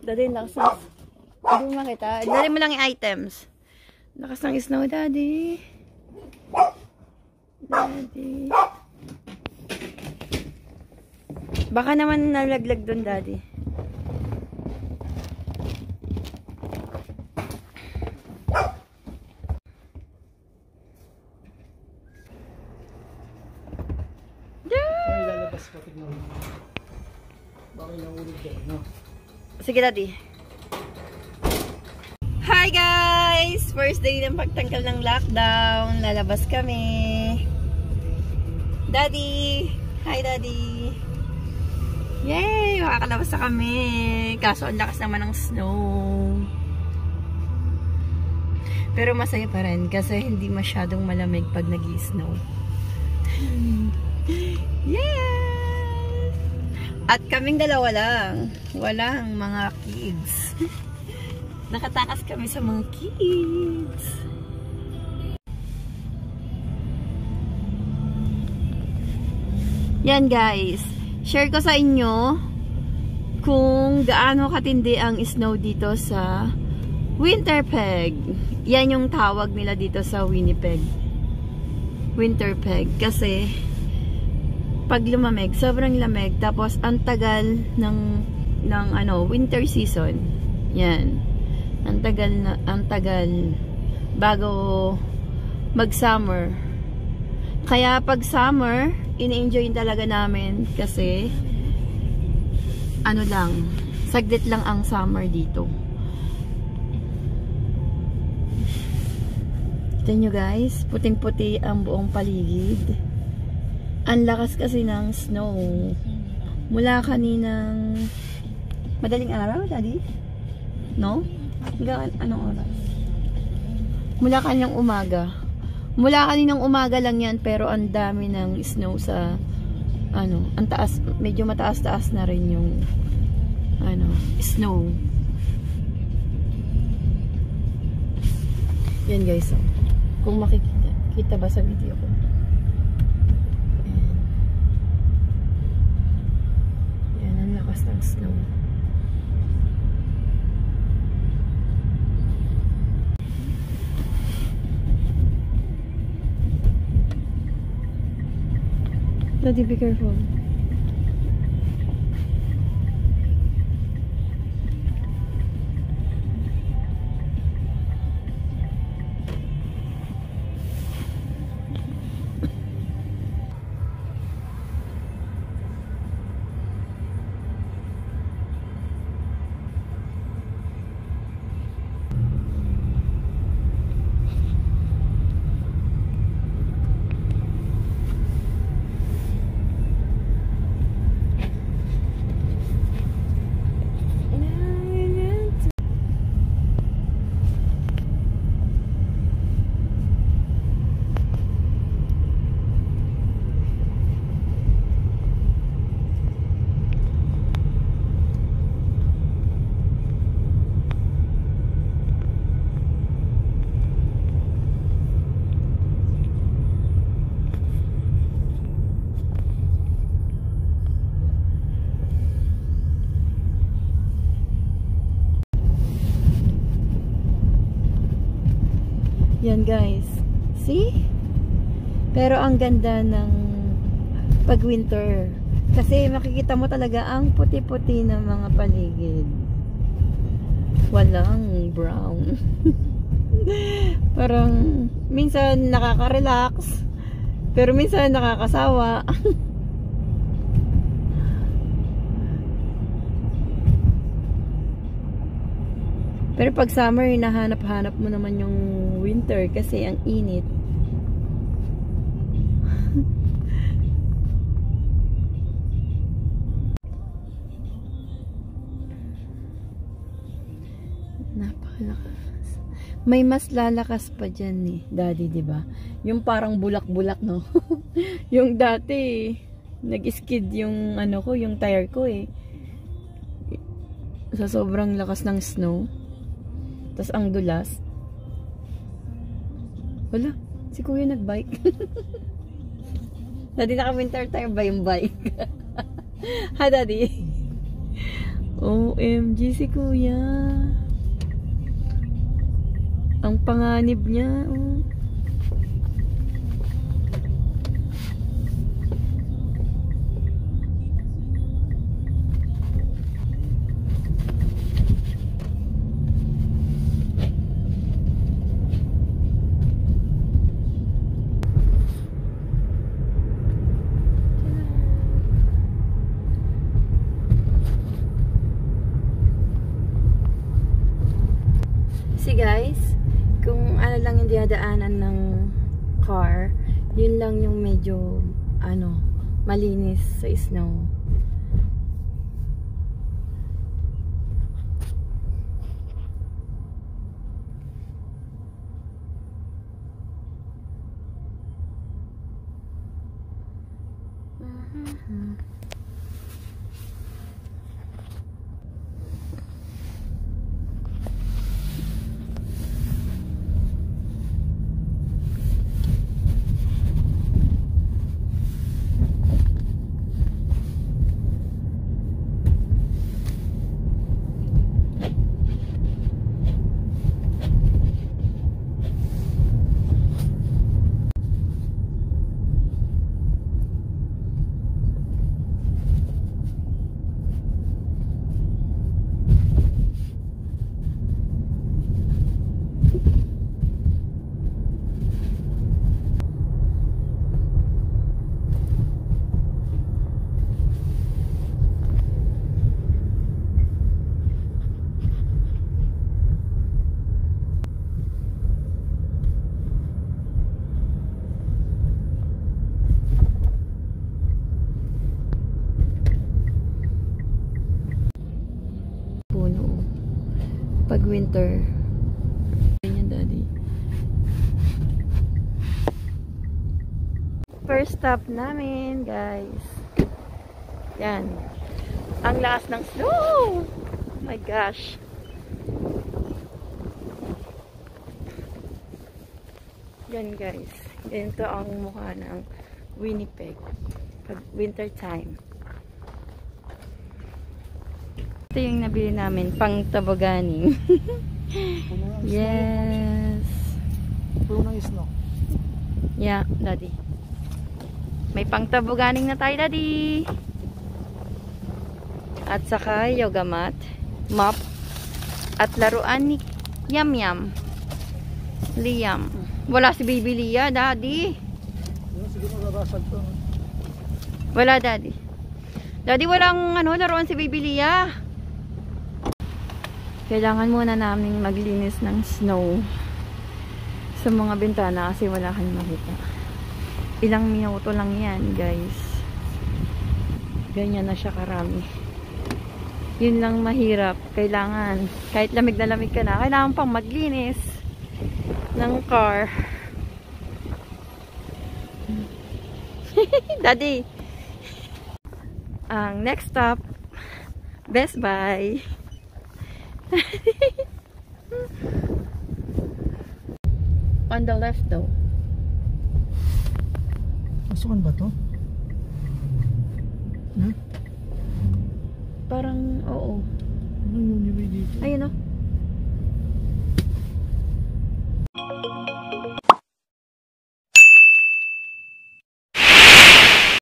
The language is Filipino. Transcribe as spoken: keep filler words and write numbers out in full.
Daddy, lakas ng... Hindi mo makita. Dali mo lang yung items. Lakas ng snow, Daddy. Daddy. Baka naman nalaglag dun, Daddy. Sige, Daddy. Hi, guys! First day ng pagtanggal ng lockdown. Lalabas kami. Daddy! Hi, Daddy! Yay! Makakalabas na kami. Kaso, ang lakas naman ng snow. Pero masaya pa rin kasi hindi masyadong malamig pag nag-i-snow. Yeah! At kaming dalawa lang. Walang mga kids. Nakatakas kami sa mga kids. Yan, guys. Share ko sa inyo kung gaano katindi ang snow dito sa Winterpeg. Yan yung tawag nila dito sa Winnipeg. Winterpeg. Kasi pag lumamig, sobrang lamig, tapos ang tagal ng ng ano, winter season. Yan. Ang tagal na, ang tagal bago mag-summer. Kaya pag summer, ini-enjoy talaga namin kasi ano lang, saglit lang ang summer dito. Kita nyo, guys, puting-puti ang buong paligid. Ang lakas kasi ng snow. Mula kaninang madaling araw, Daddy? No? Hanggang anong oras? Mula kaninang umaga. Mula kaninang umaga lang yan, pero ang dami ng snow sa ano, ang taas, medyo mataas-taas na rin yung ano, snow. Yan, guys. Oh. Kung makikita, kita ba sa video ko? Ng snow. Daddy, be careful. Yan, guys. See? Pero ang ganda ng pag winter. Kasi makikita mo talaga ang puti-puti ng mga paligid. Walang brown. Parang minsan nakaka-relax. Pero minsan nakakasawa. Pero pag summer, hinahanap-hanap mo naman yung winter kasi ang init. Napakalakas. May mas lalakas pa dyan eh, Daddy, diba? Yung parang bulak-bulak, no? Yung dati, nag-skid yung ano ko, yung tire ko eh. Sa sobrang lakas ng snow. Tapos ang dulas. Wala, si Kuya nagbike. Daddy, naka-winter tire ba yung bike? Ha, Daddy? O M G si kuya. Ang panganib niya. Oh. See guys, kung ano lang yung dinadaanan ng car, yun lang yung medyo ano, malinis sa snow. Uh-huh. Pag winter. Ganyan, daddy. First stop namin, guys. Yan. Ang lakas ng snow. Oh my gosh. Yan, guys. Ganito ang mukha ng Winterpeg pag winter time. Ito yung nabili namin, pang tobogganing. Yes. Puno ng snow. Yeah, daddy. May pang tobogganing na tayo, daddy. At saka yoga mat, mop, at laruan ni Yam Yam. Liam. Wala si Baby Lia, daddy. Wala, daddy. Daddy, walang ano, laruan si Baby Lia. Kailangan muna namin maglinis ng snow sa mga bintana kasi wala kang makita. Ilang minuto lang yan, guys. Ganyan na siya karami. Yun lang mahirap. Kailangan, kahit lamig na lamig ka na, kailangan pang maglinis ng car. Daddy! Ang next stop, Best Buy. On the left though. Masukan ba to? Ha? Parang oo. Ano yung nilay dito? Ayun oh.